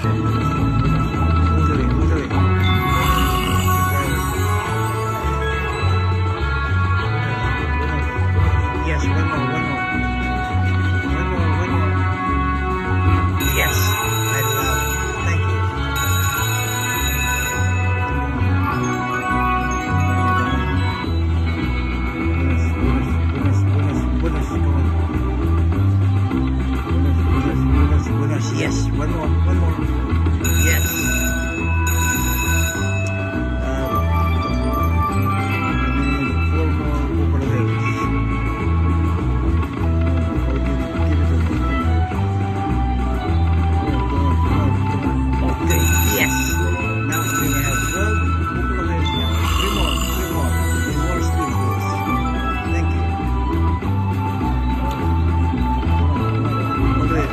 Yes, one more. Yes, I love it. Thank you. Yes, one more. Yes. Four more overlays. Okay, yes. Now we have 12 overlays now. Three more. More speed, please. Thank you. Okay.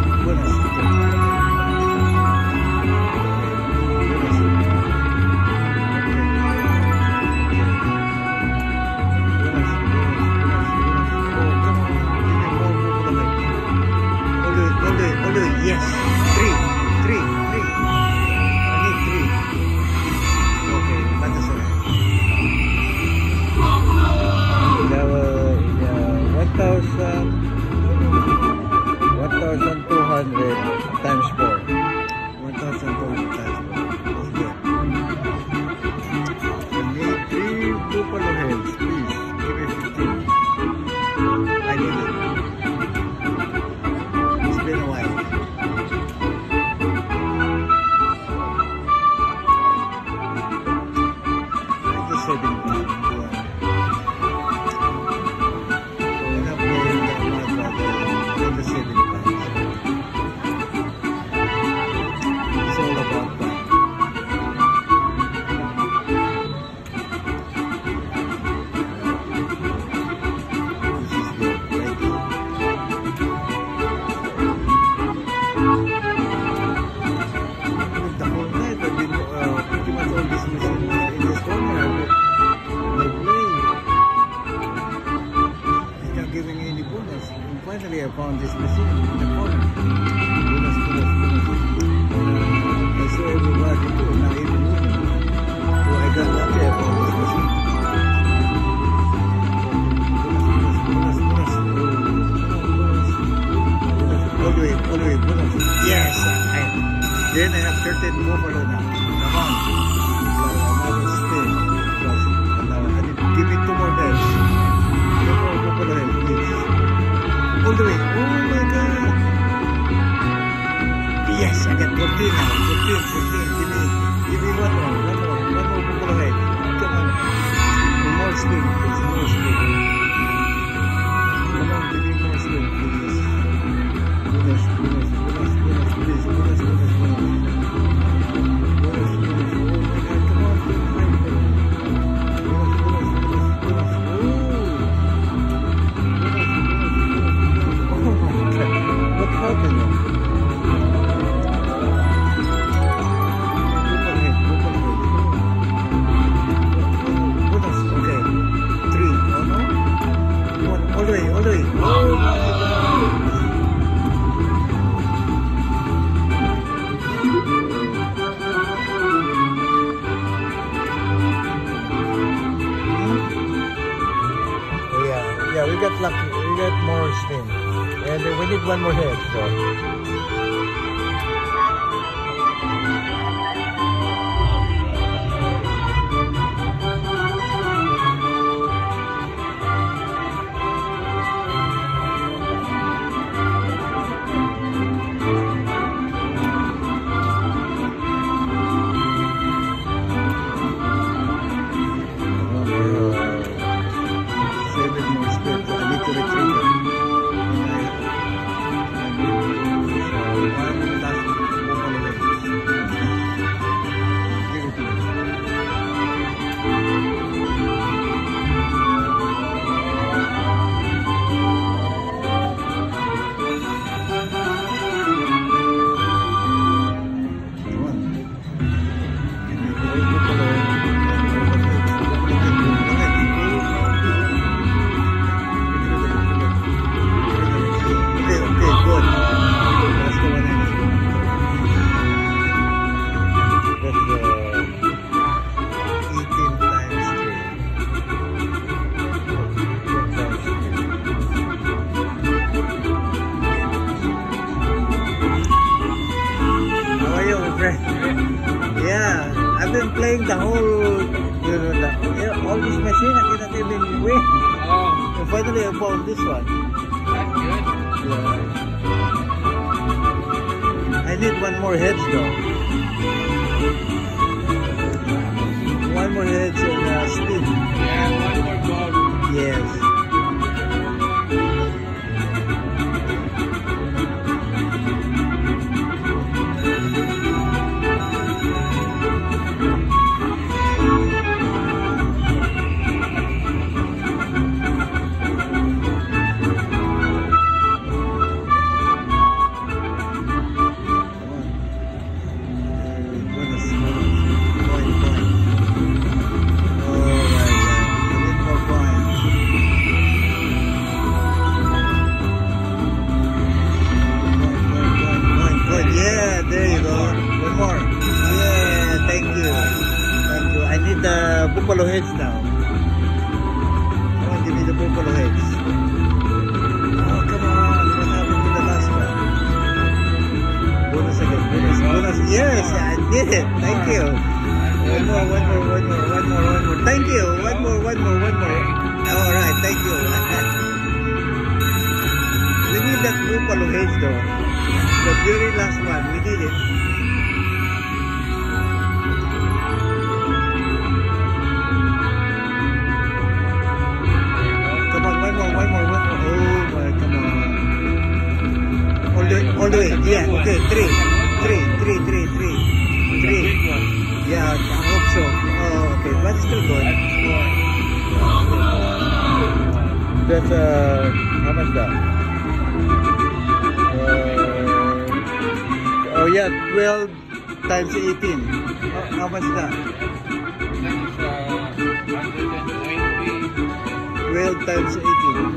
Yes, three. I need three. Okay, batas na. $1,200 times 4. 1,200 times 4. Okay. I need three buffalo heads, please. Give me 15. I need it. It's been a while. Finally, I found this machine in the corner. Bonus. I saw everybody too, not even me. So I got lucky, I found this machine. Bonus. Yes! Then I have 13 buffalo now. Come on. Another spin. Give me 2 more heads. 2 more buffalo heads, please. All the way. Oh my God. Yes, I got 14 now. 14. Give me one more buffalo head. Come on. More spin, please. More spin. Come on, give me more spin, please. Bonus, please. Bonus. We got lucky. We got more spin. And we need one more head. So. different. Yeah, I've been playing the whole, all this machine. I cannot even win. Oh, And finally, I found this one. that's good. Yeah. I need one more heads though. One more heads and spin. Yeah, one more goal. Yes. Buffalo heads now. Come on, give me the buffalo heads. Oh, come on. What happened to the last one? Bonus again. Bonus. Yes, I did it. Thank you. One more. Thank you. One more. All right, thank you. We need that buffalo heads though. The very last one. We did it. All the way. Yeah, okay. Three. Yeah, I hope so. Oh, okay. But still good. That's, how much that? Oh yeah, 12 times 18. How much that? 12 times 18.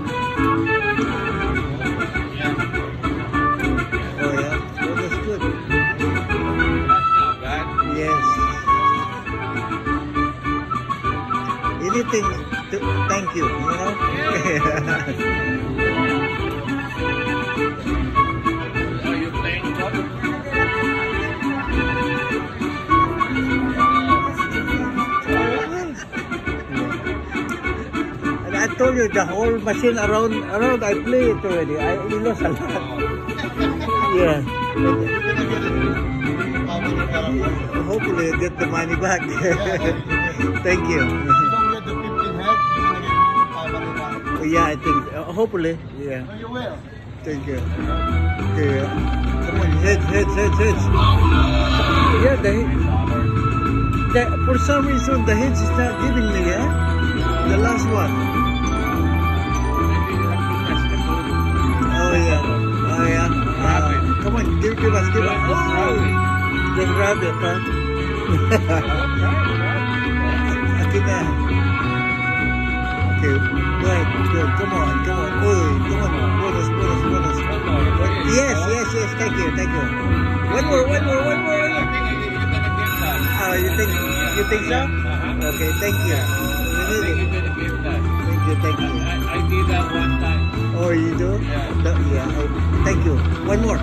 Anything to thank you, you know? Are you playing golf? I told you the whole machine around I play it already. We lost a lot. Yeah. Hopefully I get the money back. Thank you. Yeah, I think. Hopefully. Yeah. You will. Thank you. Okay. Come on, heads. Yeah, for some reason the heads is not giving me, yeah? The last one. Oh yeah. Come on, give us. Oh, just grab it, huh? Okay. Right, good. Come on. Oh, come on. Bonus. Yes. Thank you. One more. Oh, you think so? Okay, thank you. Thank you. I did that one time. Oh, you do? Yeah. Thank you. One more.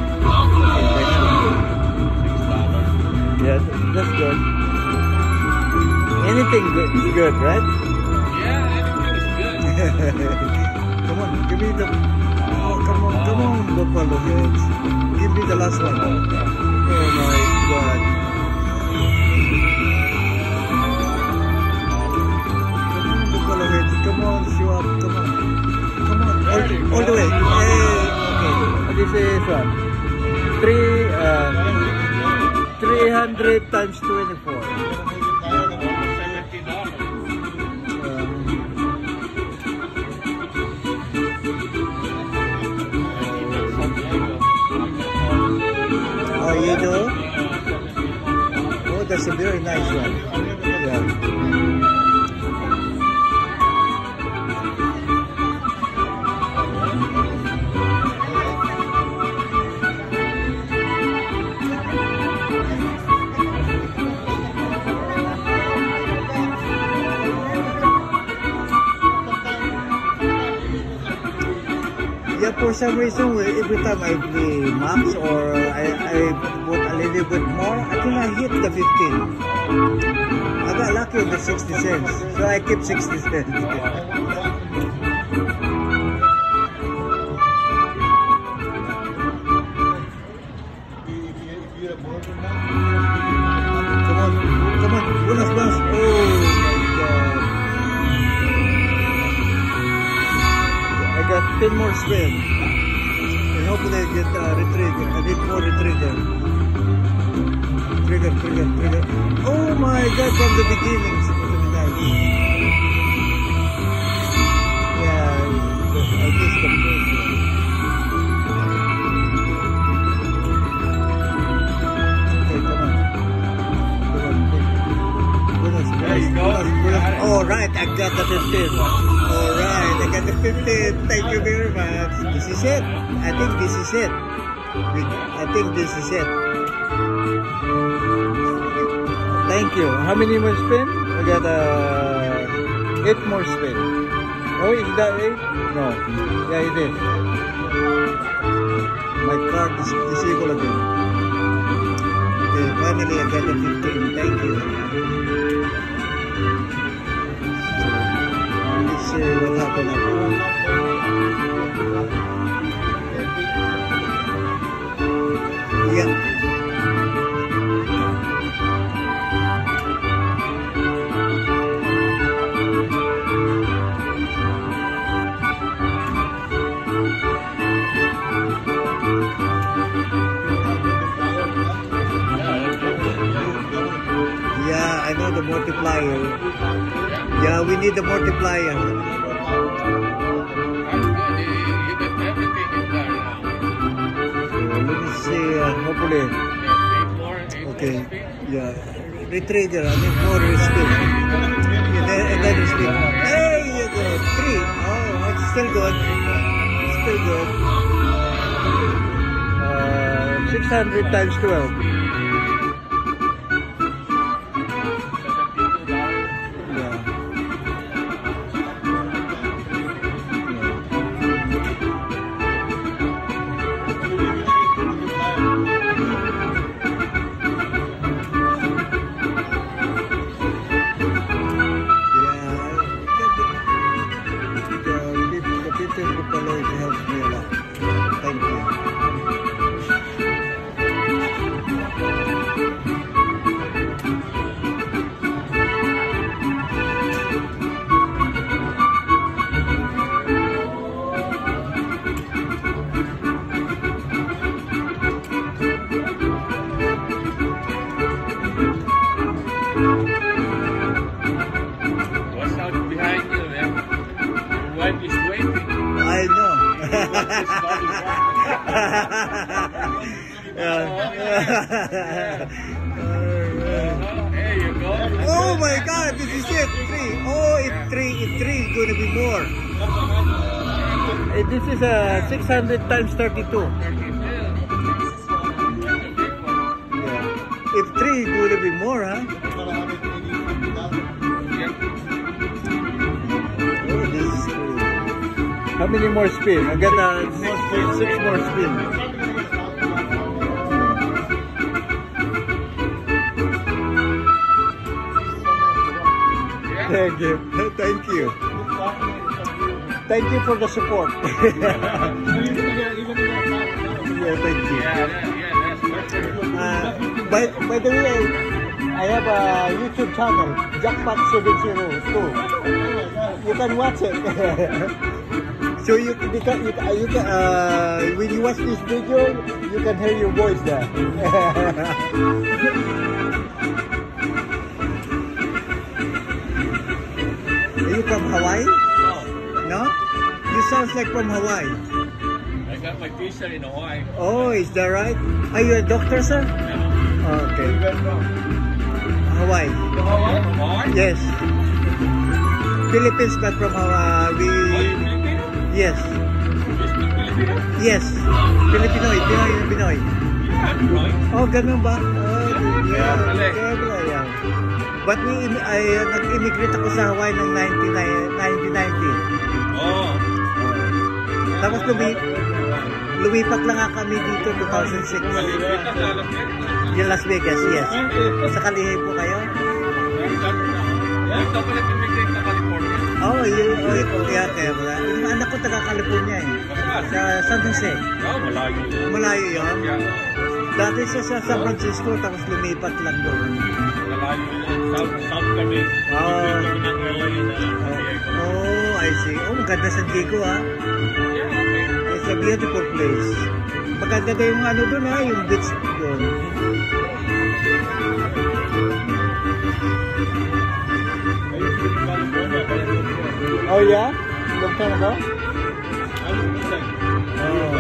Yeah, that's good. Anything good is good, right? Yeah, anything is good. Come on, give me the... Oh, come on, buffalo heads. Give me the last one. Oh my God. Come on, buffalo heads. Come on, show up. Come on. All the way. Hey, okay. This is what? 300 times 24. Oh, you do? Oh, that's a very nice one. Yeah. Yeah, for some reason, every time I play maps or I put a little bit more, I till I hit the 15. I got lucky with the 60 cents, so I keep 60 cents. Come on, bonus. Oh my god. I got 10 more spins. And hopefully I get retrigger. I need more retrigger. Trigger. Oh my god, from the beginning. Yeah, I missed the first one. All right, I got the 15. All right, I got the 15. Thank you very much. This is it. I think this is it. Thank you. How many more spin? I got 8 more spin. Oh, is that 8? No. Yeah, it is. My card is disabled again. Okay, finally I got the 15. Thank you. Let's see what happened now. Yeah. Yeah, I know the multiplier. Yeah, we need the multiplier. That's good. You got everything in there now. Let me see, hopefully. Okay, yeah. Retrigger, I need more spin. And then spin. There you go, 3. Oh, it's still good. Still good. 600 times 12. There you go. Oh my god, this is it. 3. Oh, it's 3 is going to be more. This is 600 times 32. Yeah. If 3 is going to be more, huh? Oh, this is 3. How many more spin? I got 6 more spin. Thank you. Thank you for the support. Yeah, thank you. Yeah, that's perfect. By the way, I have a YouTube channel, Jackpot 702. You can watch it. So you can when you watch this video, you can hear your voice there. Are you from Hawaii? No? You sound like from Hawaii. I got my visa in Hawaii. Oh, is that right? Are you a doctor, sir? No. Oh, okay. Where you from? Hawaii. Hawaii? Yes. Philippines, but from Hawaii. Oh, you Filipino? Yes. You speak Filipino? Yes. Filipinoy. Pinoy. Pinoy? Oh, ganun ba? Oh, Kaya pala eh. Kaya pala, yeah. But nag-immigrate ako sa Hawaii noong 1990. Oh. Tapos Lumipat lang nga kami dito 2006. Malipit na sa Las Vegas. Yung Las Vegas, yes. Sa Kalihi po kayo? Dito pala immigrate sa California. Oh, kaya pala. Yung anak ko taga California eh. Sa San Jose. Oh, malayo. Malayo yun. Yeah. Dati sa San Francisco, tapos lumipat lang doon. Malayo yun. South kami. Oh. Dito ng LA na San Diego. Oh, I see. Oh, maganda San Diego ah. Yeah, okay. It's a beautiful place. Maganda na yung ano doon ha, yung beach doon. Oh yeah? Long time ago? Oh.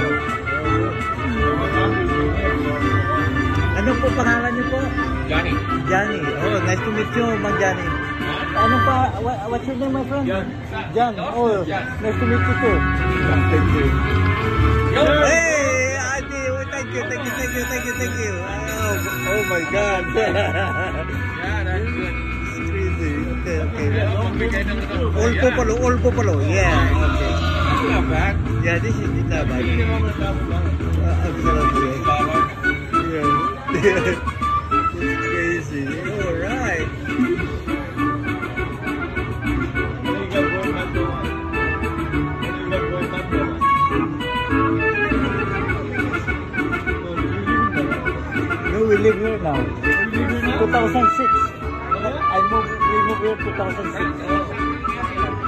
Ano po pangalan niyo po? Johnny. Johnny. Oh, nice to meet you, Mang Johnny. Ano pa? What's your name, my friend? John. John. Oh, nice to meet you too. Thank you. Hey, Adi, thank you. Oh my God. Yeah, that's good. It's crazy. Okay. Bigay ng ano. All Popolo. Yeah. Okay. That's not bad. Yeah, this is not bad. Absolutely. Yeah. It's crazy. All right. No, we live here now. 2006. We moved here 2006.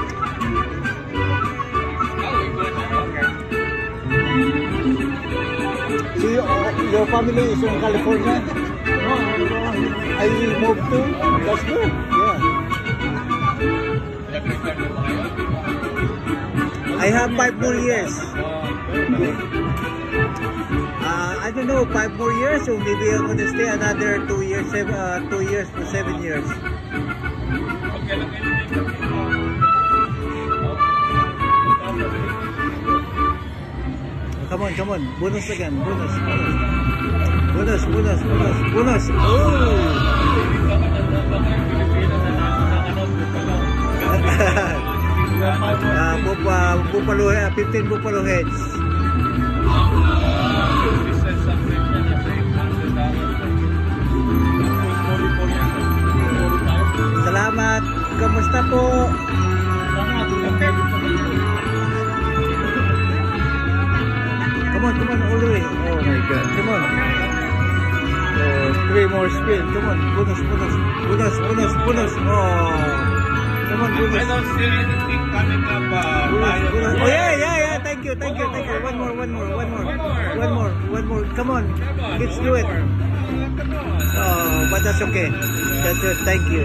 So your family is in California? I will move too. That's good. Yeah. I have 5 more years. I don't know, 5 more years, or maybe I'm gonna stay another 2 years, 2 years to 7 years. Come on. Bonus again. Bonus. Buffalo, 15 buffalo heads. Salamat. Kamusta po? Come on, all the way. Oh my God, come on. 3 more spin. Come on, bonus. Oh, come on, bonus. I don't see anything coming up. Bonus. Oh yeah. Thank you. One more. Come on, let's do it. Oh, but that's okay. That's it. Thank you.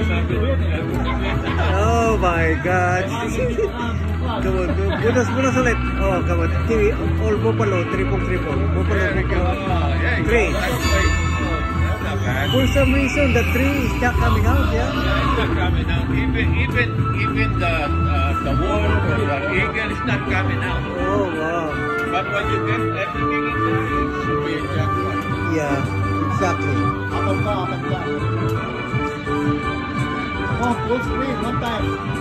Oh my God. Come on, bonus ulit. Oh, come on. All Buffalo, triple. Buffalo. 3. For some reason, the 3 is not coming out, yeah? It's not coming out. Even the wall or the eagle is not coming out. Oh, wow. But when you get everything in there, it should be a jackpot. Yeah, exactly. Apat ka. Oh, full screen, one time.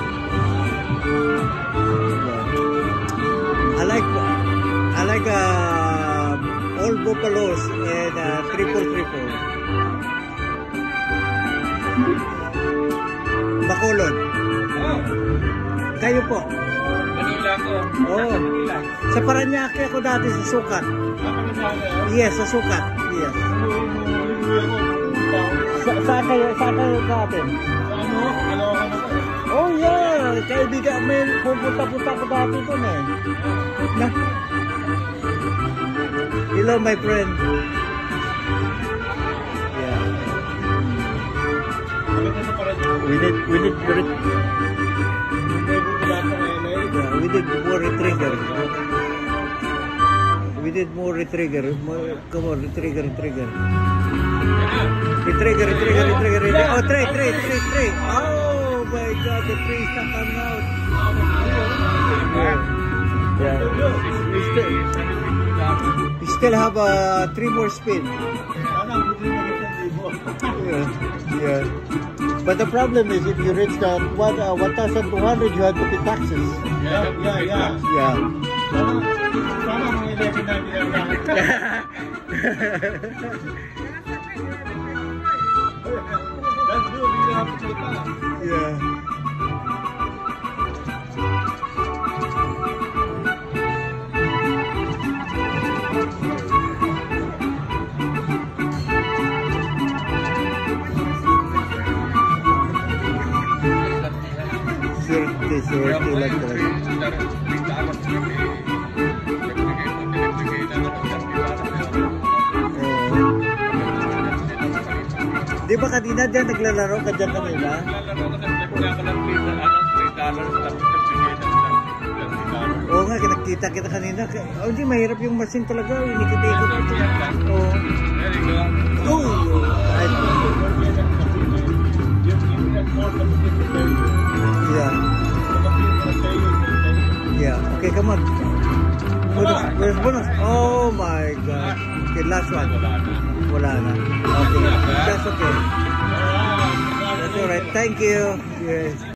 I like all Buffaloes and triple. Bacolod. Oh, Kayo po. Manila ko. Oh. Sa Paranaque ako dati sa Sukat. Yes, sa Sukat. Yes. Saan kayo dati? Oh yeah, kaibigan may pupunta ko dati doon eh. Hello my friend. Yeah. We need more retrigger. Come on, retrigger. Oh, three. Oh my God, the tree is not coming out. Yeah. We still have 3 more spin. Yeah. But the problem is if you reach the 1,200, you have to pay taxes. Yeah. Yeah. Sana mga 11 na pinagkakit. That's good, you have to take that. Yeah. Swerte lang talaga. Di ba kanina dyan naglalaro ka dyan kanina? Oo nga, nakita kita kanina. Oh, di mahirap yung machine talaga. Inikot-ikot. Oo. Oh. Yeah. Yeah. Okay, come on. Where's bonus? Oh my God. Okay, last one. Wala na. Okay. That's okay. That's alright. Thank you. Yes.